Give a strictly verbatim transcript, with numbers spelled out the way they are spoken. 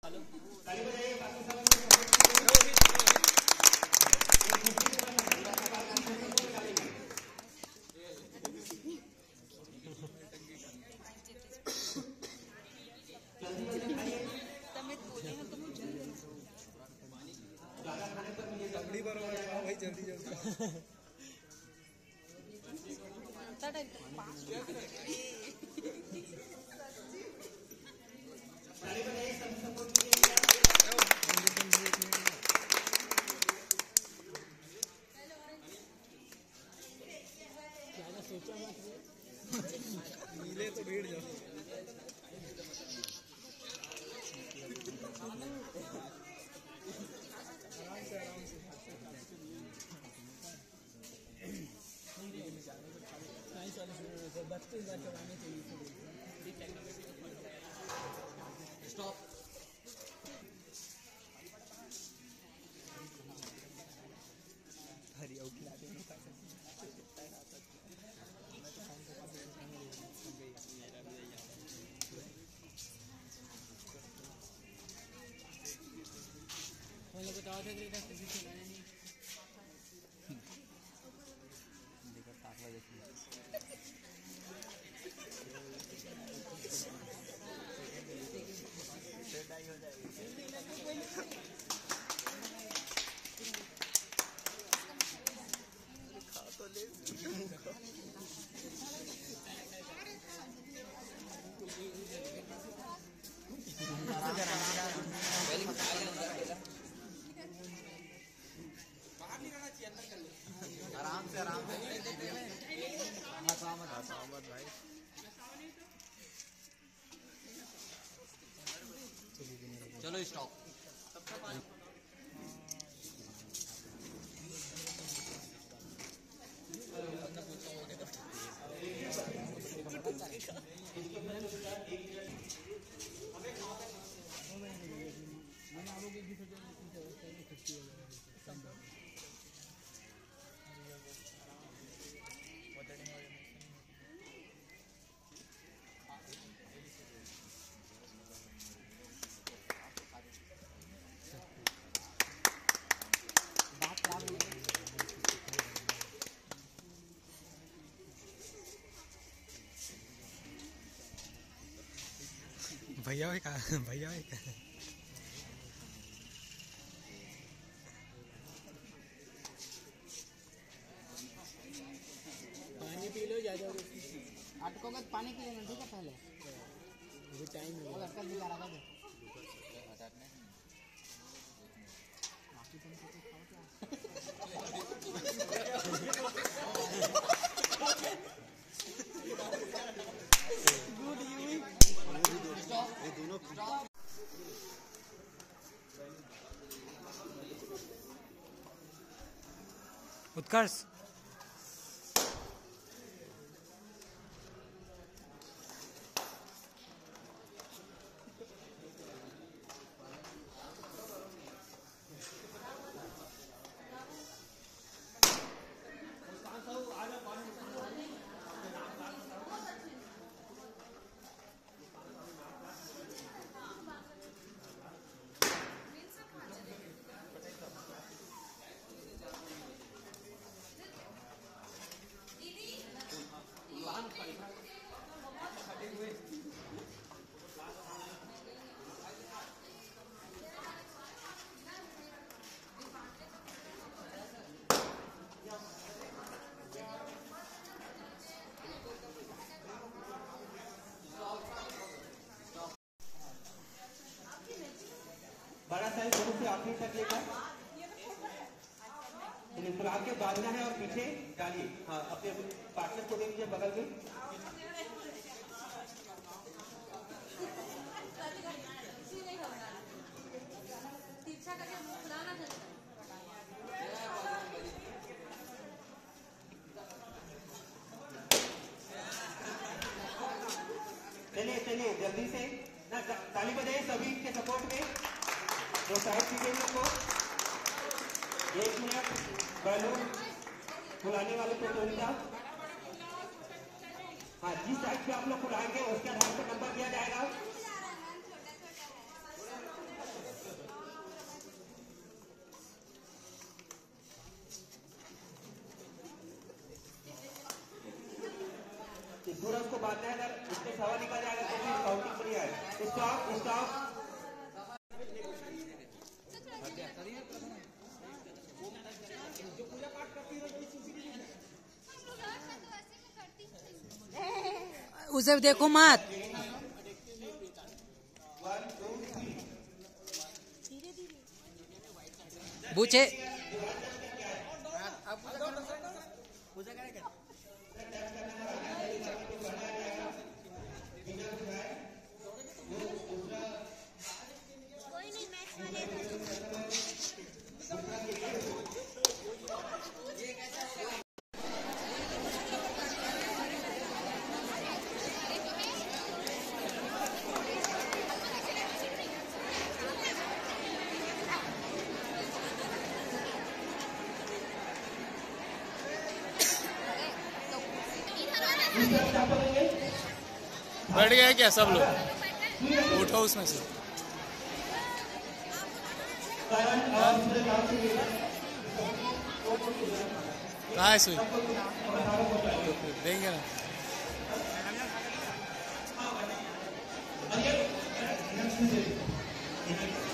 जल्दी जल्दी नीले तो भीड़ जाओ। स्टॉप। हरी उठला बताओ थे कि किसी से नहीं देखो ताकला देखिए सेटाई हो जाएगी खा तो ले आराम से आराम से भाई चलो स्टॉप। भैया का भैया का पानी पी लो ज्यादा अटकोगे तो पानी पी लेना ठीक है पहले अभी टाइम है लड़का दिखा रहा था उत्कर्ष बड़ा साइज शुरू से आखिरी तक लेकर फुला के बांधना है और पीछे डालिए। हाँ अपने पार्टनर को देखिए बगल में। चलिए चलिए जल्दी से ना ताली बजाइए सभी के सपोर्ट में। दो साइड सीटें को एक मिनट बैलून फुलाने वाले प्रतियोगिता। हाँ जिस साइड पे आप लोग फुलाएंगे उसके आधार पर नंबर दिया जाएगा। पूरा उसको बांधना है। अगर उसके सवा निकल जाएगा तो फिर काउंटिंग पर नहीं आएगा। Stop stop. उसे देखो मत। पूछे बैठ गए क्या सब लोग? उठो उसमें से। कहाँ है सुई? देंगे ना।